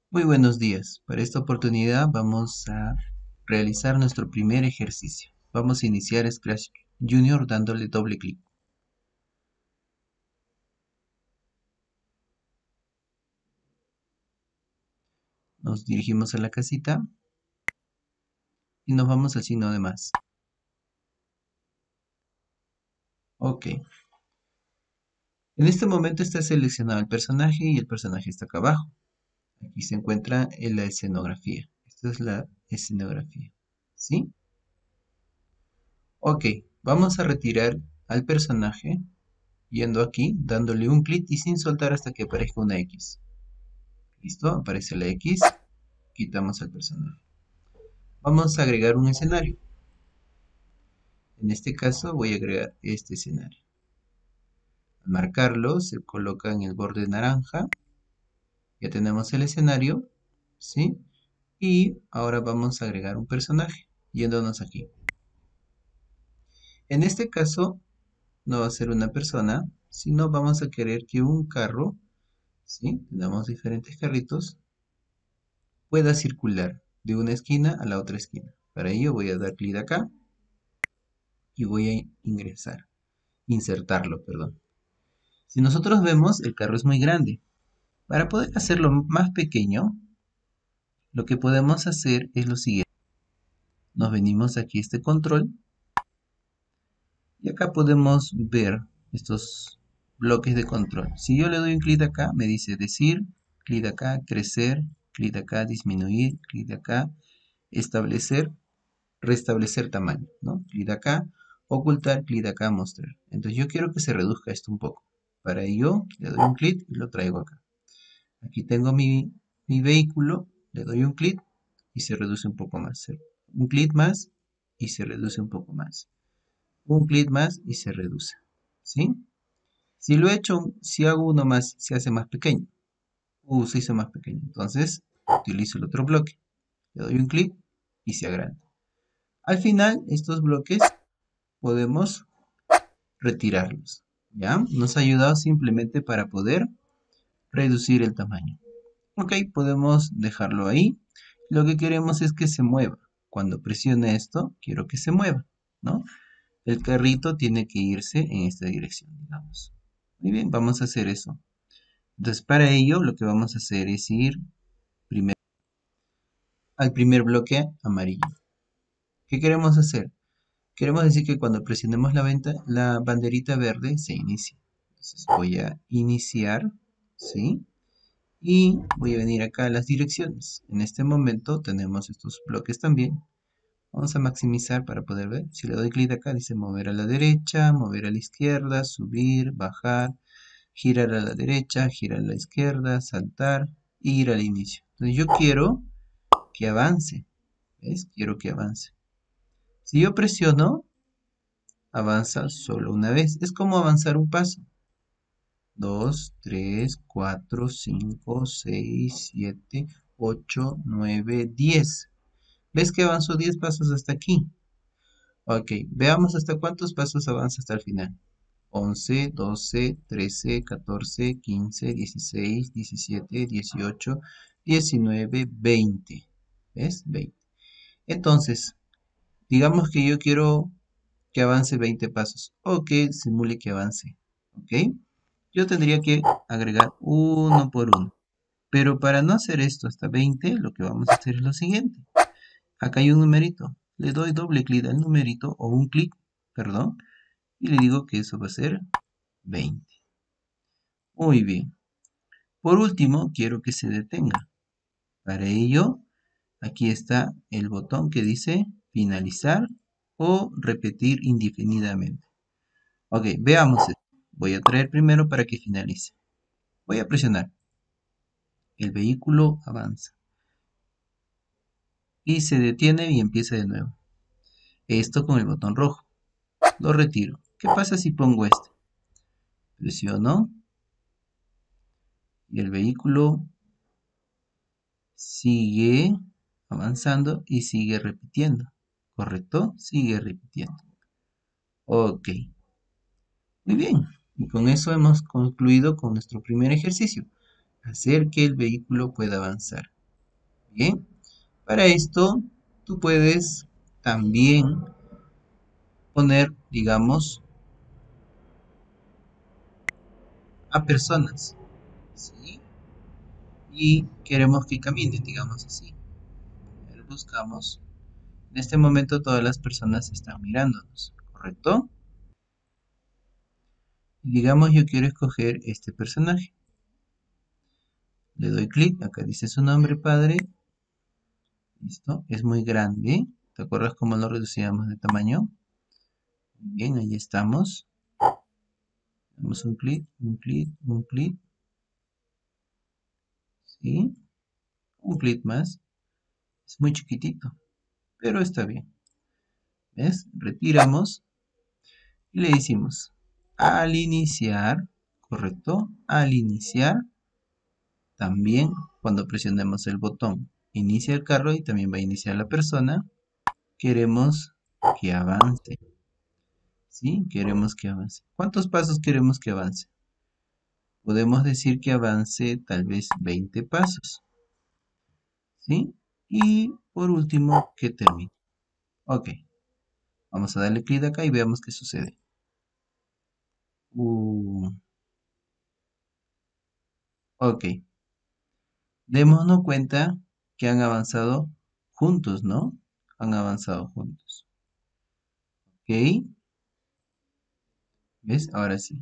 Muy buenos días. Para esta oportunidad vamos a realizar nuestro primer ejercicio. Vamos a iniciar Scratch Junior dándole doble clic. Nos dirigimos a la casita y nos vamos al signo de más. Ok. En este momento está seleccionado el personaje y el personaje está acá abajo. Aquí se encuentra en la escenografía. Esta es la escenografía. ¿Sí? Ok. Vamos a retirar al personaje yendo aquí, dándole un clic y sin soltar hasta que aparezca una X. ¿Listo? Aparece la X. Quitamos al personaje. Vamos a agregar un escenario. En este caso voy a agregar este escenario. Al marcarlo se coloca en el borde naranja. Ya tenemos el escenario, ¿sí? Y ahora vamos a agregar un personaje, yéndonos aquí. En este caso no va a ser una persona, sino vamos a querer que un carro, ¿sí? Tenemos diferentes carritos, pueda circular de una esquina a la otra esquina. Para ello voy a dar clic acá y voy a insertarlo, perdón. Si nosotros vemos, el carro es muy grande. Para poder hacerlo más pequeño, lo que podemos hacer es lo siguiente. Nos venimos aquí a este control y acá podemos ver estos bloques de control. Si yo le doy un clic acá, me dice decir, clic acá, crecer, clic acá, disminuir, clic acá, establecer, restablecer tamaño, ¿no? Clic acá, ocultar, clic acá, mostrar. Entonces yo quiero que se reduzca esto un poco. Para ello, le doy un clic y lo traigo acá. Aquí tengo mi vehículo, le doy un clic y se reduce un poco más. Un clic más y se reduce un poco más. Un clic más y se reduce. ¿Sí? Si lo he hecho, si hago uno más, se hace más pequeño. Se hizo más pequeño. Entonces, utilizo el otro bloque. Le doy un clic y se agranda. Al final, estos bloques podemos retirarlos. ¿Ya? Nos ha ayudado simplemente para poder reducir el tamaño. Ok, podemos dejarlo ahí. Lo que queremos es que se mueva. Cuando presione esto, quiero que se mueva, ¿no? El carrito tiene que irse en esta dirección, digamos. Muy bien, vamos a hacer eso. Entonces, para ello, lo que vamos a hacer es ir primero al primer bloque amarillo. ¿Qué queremos hacer? Queremos decir que cuando presionemos la banderita verde se inicia. Entonces, voy a iniciar, ¿sí? Y voy a venir acá a las direcciones. En este momento tenemos estos bloques también. Vamos a maximizar para poder ver. Si le doy clic acá, dice mover a la derecha, mover a la izquierda, subir, bajar, girar a la derecha, girar a la izquierda, saltar e ir al inicio. Entonces yo quiero que avance. ¿Ves? Quiero que avance. Si yo presiono, avanza solo una vez. Es como avanzar un paso. 2, 3, 4, 5, 6, 7, 8, 9, 10. ¿Ves que avanzó 10 pasos hasta aquí? Ok, veamos hasta cuántos pasos avanza hasta el final. 11, 12, 13, 14, 15, 16, 17, 18, 19, 20. ¿Ves? 20. Entonces, digamos que yo quiero que avance 20 pasos o que simule que avance. ¿Ok? Yo tendría que agregar uno por uno. Pero para no hacer esto hasta 20, lo que vamos a hacer es lo siguiente. Acá hay un numerito. Le doy doble clic al numerito o un clic, perdón, y le digo que eso va a ser 20. Muy bien. Por último, quiero que se detenga. Para ello, aquí está el botón que dice finalizar o repetir indefinidamente. Ok, veamos esto. Voy a traer primero para que finalice. Voy a presionar. El vehículo avanza. Y se detiene y empieza de nuevo. Esto con el botón rojo. Lo retiro. ¿Qué pasa si pongo este? Presiono y el vehículo sigue avanzando y sigue repitiendo. ¿Correcto? Sigue repitiendo. Ok. Muy bien. Y con eso hemos concluido con nuestro primer ejercicio. Hacer que el vehículo pueda avanzar. Bien, para esto tú puedes también poner, digamos, a personas, ¿sí? Y queremos que caminen, digamos así. Buscamos. En este momento todas las personas están mirándonos, ¿correcto? Y digamos yo quiero escoger este personaje. Le doy clic, acá dice su nombre, padre. Listo, es muy grande. ¿Te acuerdas cómo lo reducíamos de tamaño? Bien, ahí estamos. Damos un clic, un clic, un clic. ¿Sí? Un clic más. Es muy chiquitito, pero está bien. ¿Ves? Retiramos y le decimos al iniciar, ¿correcto? Al iniciar, también cuando presionemos el botón inicia el carro y también va a iniciar la persona, queremos que avance. ¿Sí? Queremos que avance. ¿Cuántos pasos queremos que avance? Podemos decir que avance tal vez 20 pasos. ¿Sí? Y por último, que termine. Ok. Vamos a darle clic acá y veamos qué sucede. Uh, ok. Démonos cuenta que han avanzado juntos, ¿no? Han avanzado juntos. Ok. ¿Ves? Ahora sí.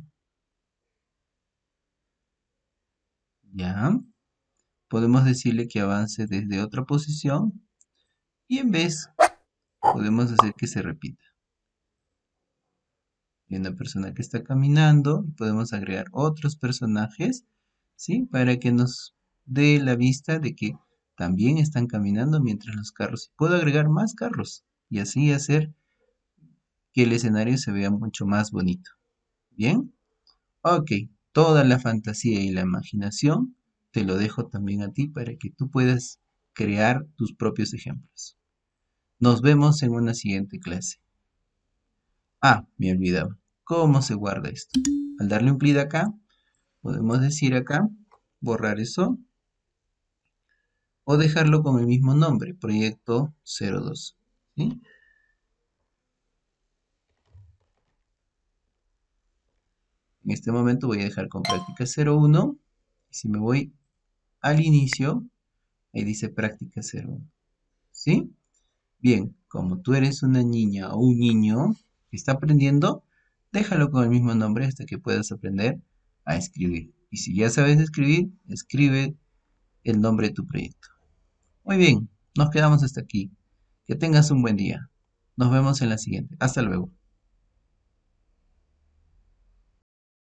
Ya. Podemos decirle que avance desde otra posición y en vez podemos hacer que se repita. Hay una persona que está caminando y podemos agregar otros personajes, ¿sí? Para que nos dé la vista de que también están caminando mientras los carros. Puedo agregar más carros y así hacer que el escenario se vea mucho más bonito. ¿Bien? Ok, toda la fantasía y la imaginación te lo dejo también a ti para que tú puedas crear tus propios ejemplos. Nos vemos en una siguiente clase. Ah, me olvidaba. ¿Cómo se guarda esto? Al darle un clic acá, podemos decir acá, borrar eso o dejarlo con el mismo nombre, proyecto 02. ¿Sí? En este momento voy a dejar con práctica 01. Y si me voy al inicio, ahí dice práctica 01. ¿Sí? Bien, como tú eres una niña o un niño que está aprendiendo, déjalo con el mismo nombre hasta que puedas aprender a escribir. Y si ya sabes escribir, escribe el nombre de tu proyecto. Muy bien, nos quedamos hasta aquí. Que tengas un buen día. Nos vemos en la siguiente. Hasta luego.